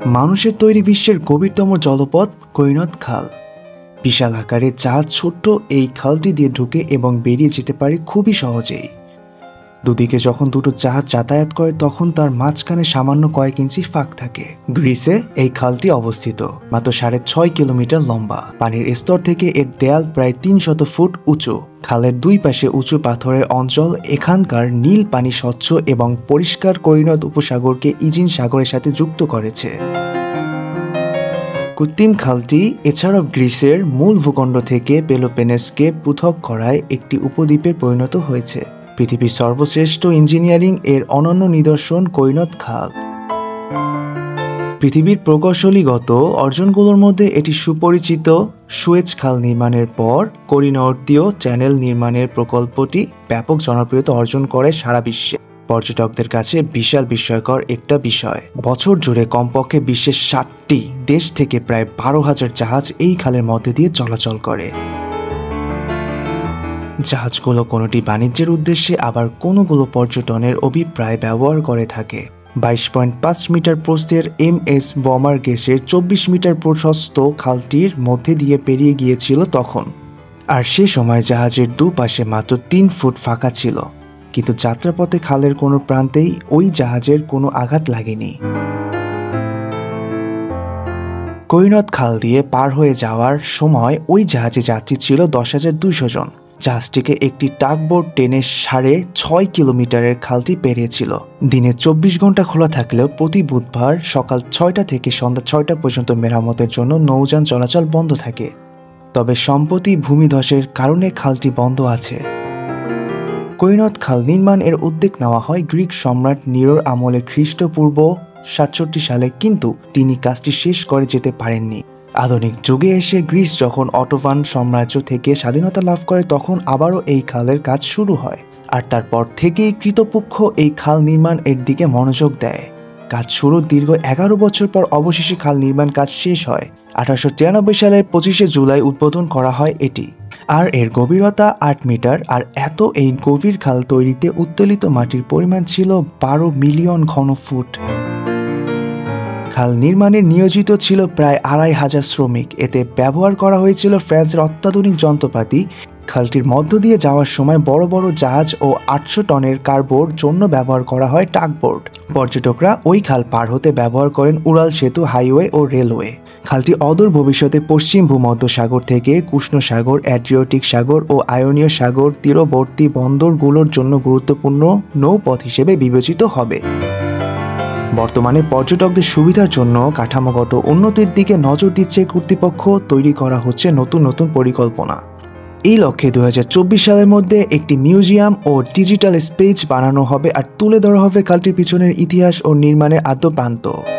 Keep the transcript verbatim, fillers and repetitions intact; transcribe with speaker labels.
Speaker 1: মানুষের তৈরি বিশ্বের গভীরতম জলপথ কৈনদ খাল। বিশাল আকারে জাহাজ ছোট্ট এই খালটি দিয়ে ঢুকে এবং বেরিয়ে যেতে পারে খুবই সহজেই। দুদিকে যখন দুটো জাহাজ যাতায়াত করে তখন তার মাঝখানে সামান্য কয়েক ইঞ্চি ফাঁক থাকে। গ্রিসে এই খালটি অবস্থিত, মাত্র সাড়ে ছয় কিলোমিটার লম্বা। পানির স্তর থেকে এর দেয়াল প্রায় তিন শত ফুট উঁচু। খালের দুই পাশে উঁচু পাথরের অঞ্চল এখানকার নীল পানি স্বচ্ছ এবং পরিষ্কার কৈনদ উপসাগরকে ইজিন সাগরের সাথে যুক্ত করেছে। কৃত্রিম খালটি এছাড়াও গ্রিসের মূল ভূখণ্ড থেকে পেলোপেনেসকে পৃথক করায় একটি উপদ্বীপে পরিণত হয়েছে। পৃথিবীর সর্বশ্রেষ্ঠ ইঞ্জিনিয়ারিং এর অনন্য নিদর্শন কৈনদ খাল। পৃথিবীর প্রকৌশলীগত অর্জনগুলোর মধ্যে এটি সুপরিচিত। সুয়েজ খাল নির্মাণের পর করিডোরীয় চ্যানেল নির্মাণের প্রকল্পটি ব্যাপক জনপ্রিয়তা অর্জন করে সারা বিশ্বে। পর্যটকদের কাছে বিশাল বিস্ময়কর একটা বিষয়, বছর জুড়ে কমপক্ষে বিশ্বের ষাটটি দেশ থেকে প্রায় বারো হাজার জাহাজ এই খালের মধ্যে দিয়ে চলাচল করে। জাহাজগুলো কোনোটি বাণিজ্যের উদ্দেশ্যে, আবার কোনোগুলো পর্যটনের অভিপ্রায় ব্যবহার করে থাকে। বাইশ পয়েন্ট পাঁচ মিটার প্রস্থের এম এস বমার গেসের চব্বিশ মিটার প্রশস্ত খালটির মধ্যে দিয়ে পেরিয়ে গিয়েছিল তখন। আর সে সময় জাহাজের দুপাশে মাত্র তিন ফুট ফাঁকা ছিল, কিন্তু যাত্রাপথে খালের কোনো প্রান্তেই ওই জাহাজের কোনো আঘাত লাগেনি। কৈনদ খাল দিয়ে পার হয়ে যাওয়ার সময় ওই জাহাজে যাত্রী ছিল দশ হাজার দুইশো জন। জাহাজটিকে একটি টাগবোট টেনে সাড়ে ছয় কিলোমিটারের খালটি পেরিয়েছিল। দিনে চব্বিশ ঘন্টা খোলা থাকলেও প্রতি বুধবার সকাল ছয়টা থেকে সন্ধ্যা ছয়টা পর্যন্ত মেরামতের জন্য নৌযান চলাচল বন্ধ থাকে। তবে সম্প্রতি ভূমিধসের কারণে খালটি বন্ধ আছে। কৈনদ খাল নির্মাণ এর উদ্যোগ নেওয়া হয় গ্রিক সম্রাট নিরোর আমলে খ্রিস্টপূর্ব সাতষট্টি সালে, কিন্তু তিনি কাজটি শেষ করে যেতে পারেননি। আধুনিক যুগে এসে গ্রিস যখন অটোমান সাম্রাজ্য থেকে স্বাধীনতা লাভ করে তখন আবারও এই খালের কাজ শুরু হয়, আর তারপর থেকেই কর্তৃপক্ষ এই খাল নির্মাণ এর দিকে মনোযোগ দেয়। কাজ শুরুর দীর্ঘ এগারো বছর পর অবশেষে খাল নির্মাণ কাজ শেষ হয়। আঠারোশো তিরানব্বই সালের পঁচিশে জুলাই উদ্বোধন করা হয় এটি। আর এর গভীরতা আট মিটার। আর এত এই গভীর খাল তৈরিতে উত্তোলিত মাটির পরিমাণ ছিল বারো মিলিয়ন ঘন ফুট। খাল নির্মাণে নিয়োজিত ছিল প্রায় আড়াই হাজার শ্রমিক। এতে ব্যবহার করা হয়েছিল ফ্রান্সের অত্যাধুনিক যন্ত্রপাতি। খালটির মধ্য দিয়ে যাওয়ার সময় বড় বড় জাহাজ ও আটশো টনের কার্গোর জন্য ব্যবহার করা হয় টাগবোট। পর্যটকরা ওই খাল পার হতে ব্যবহার করেন উড়াল সেতু, হাইওয়ে ও রেলওয়ে। খালটি অদূর ভবিষ্যতে পশ্চিম ভূমধ্য সাগর থেকে কৃষ্ণ সাগর, অ্যাড্রিয়াটিক সাগর ও আয়োনীয় সাগর তীরবর্তী বন্দরগুলোর জন্য গুরুত্বপূর্ণ নৌপথ হিসেবে বিবেচিত হবে। বর্তমানে পর্যটকদের সুবিধার জন্য কাঠামোগত উন্নতির দিকে নজর দিচ্ছে কর্তৃপক্ষ। তৈরি করা হচ্ছে নতুন নতুন পরিকল্পনা। এই লক্ষ্যে দু হাজার চব্বিশ সালের মধ্যে একটি মিউজিয়াম ও ডিজিটাল স্পেস বানানো হবে, আর তুলে ধরা হবে খালটির পিছনের ইতিহাস ও নির্মাণের আদ্যপ্রান্ত।